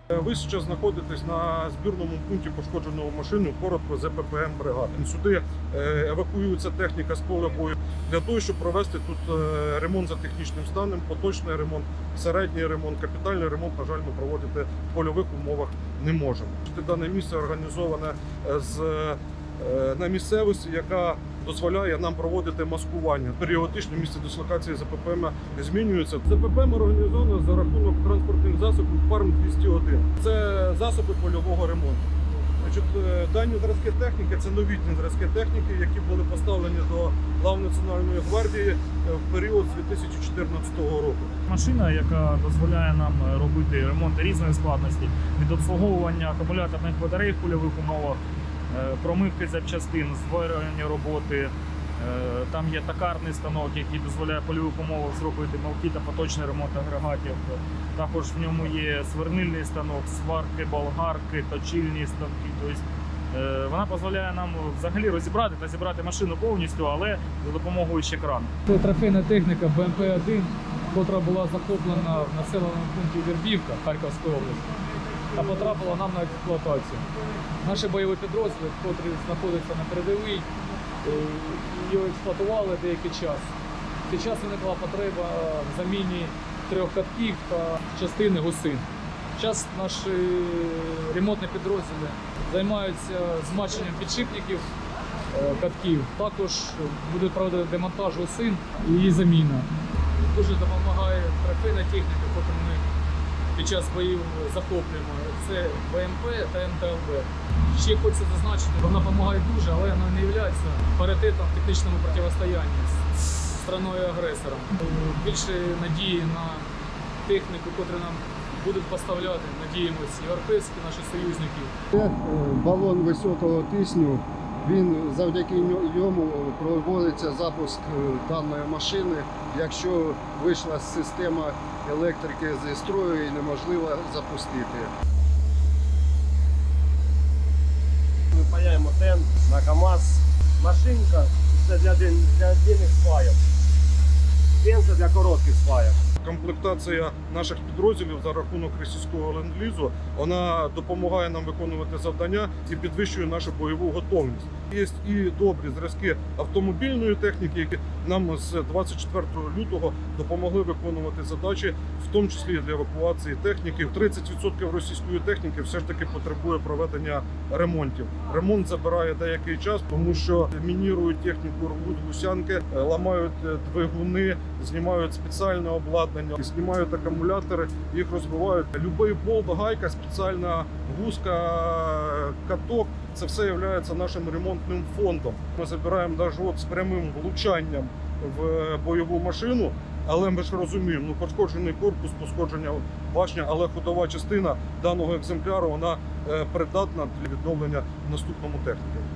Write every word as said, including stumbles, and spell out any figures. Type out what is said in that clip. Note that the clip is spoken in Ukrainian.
Ви зараз знаходитесь на збірному пункті пошкодженої машини, коротко зе пе пе ем бригади. Сюди евакуюється техніка з поля бою для того, щоб провести тут ремонт за технічним станом, поточний ремонт, середній ремонт, капітальний ремонт, на жаль, ми проводити в польових умовах не можемо. Дане місце організоване з, на місцевості, яка дозволяє нам проводити маскування. Періодично місце дислокації зе пе пе ем змінюється. зе пе пе ем організовано за рахунок транспортних засобів Фарм двісті один. Це засоби польового ремонту. Значить, дані зразки техніки – це новітні зразки техніки, які були поставлені до лав Національної гвардії в період з дві тисячі чотирнадцятого року. Машина, яка дозволяє нам робити ремонти різної складності, від обслуговування акумуляторних батарей в польових умовах, промивки запчастин, зварювання роботи. Там є токарний станок, який дозволяє в польових умовах зробити мелкий та поточний ремонт агрегатів. Також в ньому є сверлильний станок, сварки, болгарки, точильні станки. Тобто, вона дозволяє нам взагалі розібрати та зібрати машину повністю, але за допомогою ще крану. Це трофейна техніка Б М П один, яка була захоплена в населеному пункті Вербівка Харківської області та потрапила нам на експлуатацію. Наші бойові підрозділи, які знаходяться на передовій, її експлуатували деякий час. Зараз виникла потреба в заміні трьох катків та частини гусин. Зараз наші ремонтні підрозділи займаються змащенням підшипників катків. Також будуть проводити демонтаж гусин і її заміна. Дуже допомагає трофейна техніка, яку ми під час боїв захоплюємо. Це Б М П та М Т Л Б. Ще хочеться зазначити, вона допомагає дуже, але вона не є паритетом в технічному протистоянні з страною-агресором. Більше надії на техніку, яку нам будуть поставляти, надіємося, європейські наші союзники. Це балон високого тисню. Він, завдяки ньому проводиться запуск даної машини, якщо вийшла система електрики зі строю і неможливо запустити. Ми паяємо тент на КАМАЗ. Машинка це для длинних свайок. Тент це для коротких свайок. Комплектація наших підрозділів за рахунок російського ленд-лізу, вона допомагає нам виконувати завдання і підвищує нашу бойову готовність. Є і добрі зразки автомобільної техніки, які нам з двадцять четвертого лютого допомогли виконувати задачі, в тому числі для евакуації техніки. тридцять відсотків російської техніки все ж таки потребує проведення ремонтів. Ремонт забирає деякий час, тому що мінірують техніку, рвуть гусянки, ламають двигуни, знімають спеціальне обладнання, знімають акумулятори, їх розбивають. Любий болт, гайка, спеціальна гуска, каток – це все є нашим ремонтним фондом. Ми забираємо навіть от з прямим влучанням в бойову машину, але ми ж розуміємо, ну, пошкоджений корпус, пошкодження башня, але ходова частина даного екземпляру вона придатна для відновлення в наступному техніки.